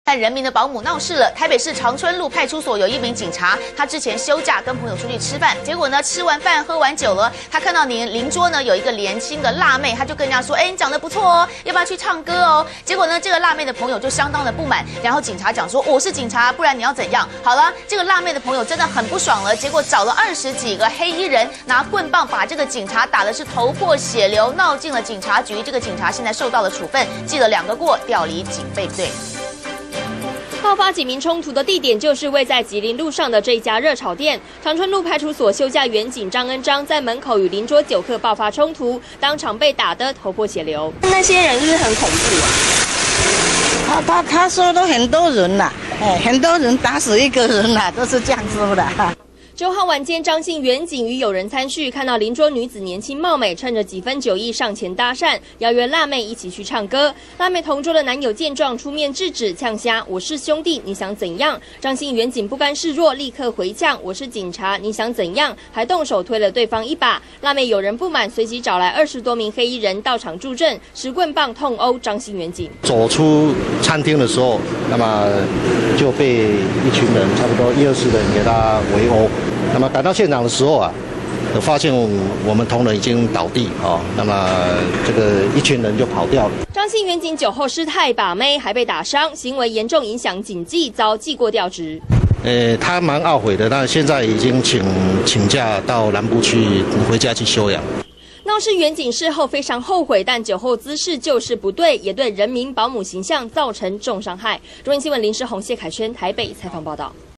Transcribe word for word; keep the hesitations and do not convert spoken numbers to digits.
但人民的保姆闹事了。台北市长春路派出所有一名警察，他之前休假跟朋友出去吃饭，结果呢吃完饭喝完酒了，他看到你邻桌呢有一个年轻的辣妹，他就跟人家说：“哎，你长得不错哦，要不要去唱歌哦？”结果呢这个辣妹的朋友就相当的不满，然后警察讲说：“我是警察，不然你要怎样？”好了，这个辣妹的朋友真的很不爽了，结果找了二十几个黑衣人，拿棍棒把这个警察打的是头破血流，闹进了警察局。这个警察现在受到了处分，记了两个过，调离警备队。 爆发警民冲突的地点就是位在吉林路上的这一家热炒店。长春路派出所休假员警张恩章在门口与邻桌酒客爆发冲突，当场被打得头破血流。那些人是不是很恐怖啊？ 他他他说都很多人啦，哎，很多人打死一个人啦，都是这样说的。 九号晚间，张姓员警与友人参叙，看到邻桌女子年轻貌美，趁着几分酒意上前搭讪，邀约辣妹一起去唱歌。辣妹同桌的男友见状出面制止，呛瞎：“我是兄弟，你想怎样？”张姓员警不甘示弱，立刻回呛：“我是警察，你想怎样？”还动手推了对方一把。辣妹有人不满，随即找来二十多名黑衣人到场助阵，持棍棒痛殴张姓员警。 走出餐厅的时候，那么就被一群人，差不多一二十人给他围殴。那么赶到现场的时候啊，发现我们同仁已经倒地啊，那么这个一群人就跑掉了。 张姓员警酒后失态把妹，还被打伤，行为严重影响警纪，遭记过调职。 呃，他蛮懊悔的，但现在已经请请假到南部去回家去休养。 闹事员警事后非常后悔，但酒后姿势就是不对，也对人民保姆形象造成重伤害。中央新闻林世宏、谢凯轩台北采访报道。